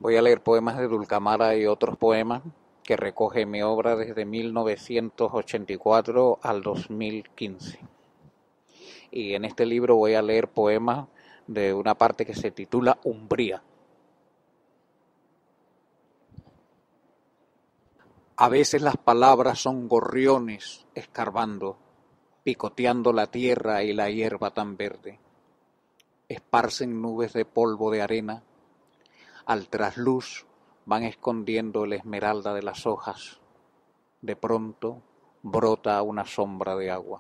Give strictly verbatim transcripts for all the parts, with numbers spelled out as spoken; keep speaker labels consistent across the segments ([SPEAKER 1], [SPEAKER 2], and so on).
[SPEAKER 1] Voy a leer poemas de Dulcamara y otros poemas que recoge mi obra desde mil novecientos ochenta y cuatro al dos mil quince. Y en este libro voy a leer poemas de una parte que se titula Umbría. A veces las palabras son gorriones escarbando, picoteando la tierra y la hierba tan verde. Esparcen nubes de polvo de arena, al trasluz van escondiendo la esmeralda de las hojas. De pronto brota una sombra de agua.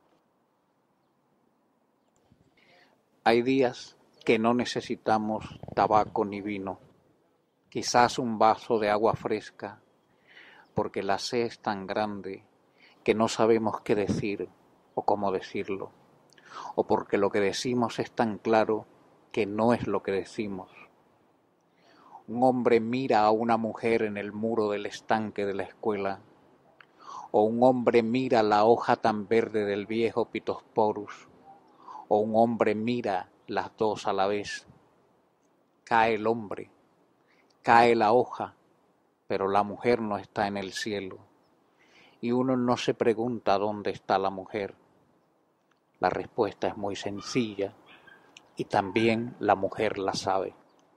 [SPEAKER 1] Hay días que no necesitamos tabaco ni vino, quizás un vaso de agua fresca, porque la sed es tan grande que no sabemos qué decir o cómo decirlo, o porque lo que decimos es tan claro que no es lo que decimos. Un hombre mira a una mujer en el muro del estanque de la escuela, o un hombre mira la hoja tan verde del viejo Pittosporus, o un hombre mira las dos a la vez. Cae el hombre, cae la hoja, pero la mujer no está en el cielo, y uno no se pregunta dónde está la mujer. La respuesta es muy sencilla, y también la mujer la sabe.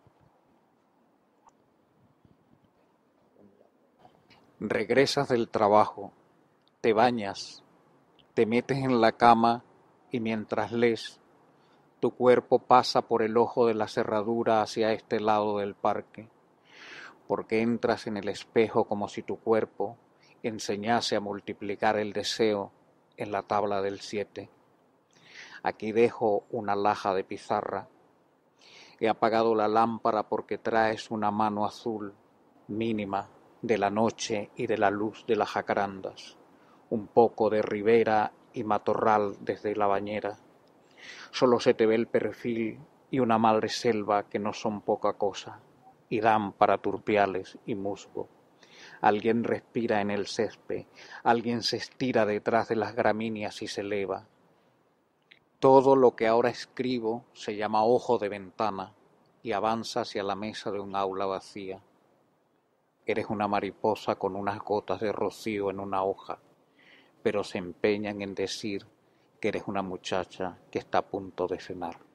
[SPEAKER 1] Regresas del trabajo, te bañas, te metes en la cama y mientras lees, tu cuerpo pasa por el ojo de la cerradura hacia este lado del parque, porque entras en el espejo como si tu cuerpo enseñase a multiplicar el deseo en la tabla del siete. Aquí dejo una laja de pizarra. He apagado la lámpara porque traes una mano azul, mínima, de la noche y de la luz de las jacarandas, un poco de ribera y matorral desde la bañera. Solo se te ve el perfil y una madre selva que no son poca cosa, y dan para turpiales y musgo. Alguien respira en el césped, alguien se estira detrás de las gramíneas y se eleva. Todo lo que ahora escribo se llama ojo de ventana y avanza hacia la mesa de un aula vacía. Eres una mariposa con unas gotas de rocío en una hoja, pero se empeñan en decir que eres una muchacha que está a punto de cenar.